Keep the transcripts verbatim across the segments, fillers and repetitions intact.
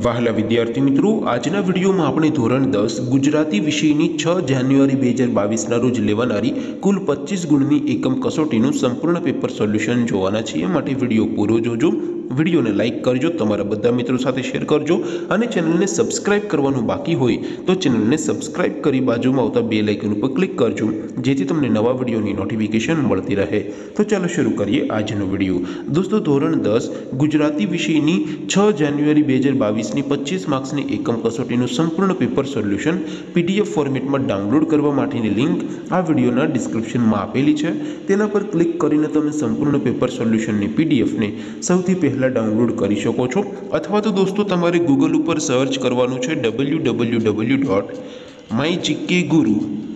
वहाला विद्यार्थी मित्रों, आजना विडियो में आपणे धोरण दस गुजराती विषयनी छ जान्युआरी बे हज़ार बावीस ना रोज लेवानारी कुल पच्चीस गुणनी एकम कसोटीनुं संपूर्ण पेपर सोल्यूशन जोवाना छीए। माटे विडियो पूरो जोजो। विडियो ने लाइक करजो, तमारा बधा मित्रों साथे शेर करजो अने चेनल ने सब्सक्राइब करवानुं बाकी होय तो चेनल ने सब्सक्राइब करी बाजुमां आवता बेल आइकन पर क्लिक करजो, जेथी तमने नवा विडियोनी नोटिफिकेशन मळती रहे। तो चलो शुरू करिए आजनो विडियो। दोस्तों, धोरण दस गुजराती विषयनी छ जान्युआरी बे हज़ार बावीस नी पच्चीस मार्क्सनी एकम कसोटीनुं संपूर्ण पेपर सोल्यूशन पीडीएफ फॉर्मेटमां डाउनलॉड करवा माटेनी लिंक आ विडियोना डिस्क्रिप्शनमां आपेली छे। तेना पर क्लिक करीने तमे संपूर्ण पेपर सोल्यूशननी पीडीएफ ने सौथी पहला डाउनलॉड करी शको छो। अथवा तो दोस्तों तमारे गूगल पर सर्च करवानुं छे W W W dot my GK guru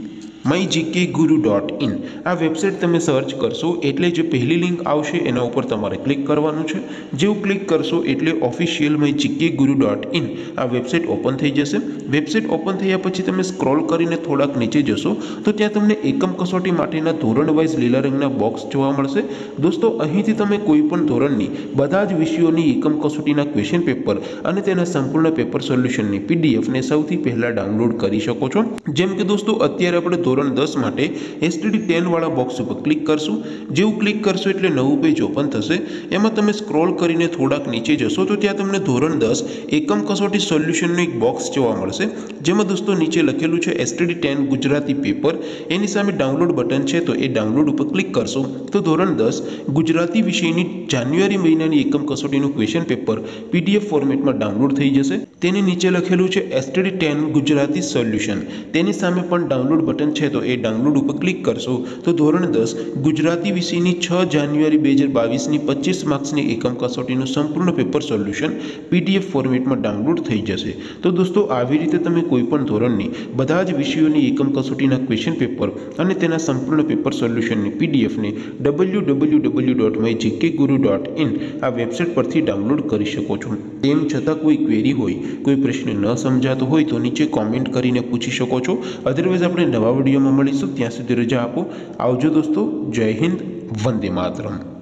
my GK guru dot in. आ वेबसाइट तमे सर्च करशो एटले जे पहली लिंक आवशे एना उपर तमारे क्लिक करवानुं छे। जेवुं क्लिक करशो एटले official my GK guru dot in आ वेबसाइट ओपन थई जशे। वेबसाइट ओपन थया पछी तमे स्क्रॉल करीने थोड़ाक नीचे जशो तो त्यां तमने एकम कसोटी माटेना धोरण वाइज लीला रंगना बॉक्स जोवा मळशे। दोस्तों, અહીંથી તમે કોઈપણ ધોરણની બધા જ વિષયોની એકમ કસોટીના ક્વેશ્ચન પેપર અને તેના સંપૂર્ણ પેપર સોલ્યુશનની પીડીએફ ને સૌથી પહેલા ડાઉનલોડ કરી શકો છો। જેમ કે દોસ્તો, અત્યારે આપણે ધોરણ દસ માટે એસટીડી ટેન વાળા બોક્સ ઉપર ક્લિક કરશું। જેવું ક્લિક કરશો એટલે નવું પેજ ઓપન થશે। એમાં તમે સ્ક્રોલ કરીને થોડાક નીચે જશો તો ત્યાં તમને ધોરણ દસ એકમ કસોટી સોલ્યુશનનું એક બોક્સ જોવા મળશે, જેમાં દોસ્તો નીચે લખેલું છે એસટીડી ટેન ગુજરાતી પેપર। એની સામે ડાઉનલોડ બટન છે, તો એ ડાઉનલોડ ઉપર ક્લિક કરશો તો ધોરણ દસ ગુજરાતી વિષયની જાન્યુઆરી મહિનાની એકમ કસોટીનું ક્વેશ્ચન પેપર પીડીએફ ફોર્મેટમાં ડાઉનલોડ થઈ જશે। તેની નીચે લખેલું છે એસટીડી ટેન ગુજરાતી સોલ્યુશન, તેની સામે પણ ડાઉનલોડ બટન છે, તો એ ડાઉનલોડ ઉપર ક્લિક કરશો તો ધોરણ દસ ગુજરાતી વિષયની छ જાન્યુઆરી બે હજાર બાવીસની પચીસ માર્ક્સની એકમ કસોટીનું સંપૂર્ણ પેપર સોલ્યુશન પીડીએફ ફોર્મેટમાં ડાઉનલોડ થઈ જશે। તો દોસ્તો, આવી રીતે તમે કોઈપણ ધોરણની બધા જ વિષયોની એકમ કસોટીના ક્વેશ્ચન પેપર અને તેના સંપૂર્ણ પેપર સોલ્યુશનની પીડીએફને W W W dot my GK guru dot in आ वेबसाइट पर डाउनलॉड कर सको छो। तेम छतां कोई क्वेरी होय, कोई प्रश्न न समझातो होय तो नीचे कॉमेंट करीने पूछी शको छो। अदरवाइज आपणे नवा विडियोमां मळीशुं, त्यां सुधी रजा आपो। आवजो दोस्तों। जय हिंद, वंदे मातरम।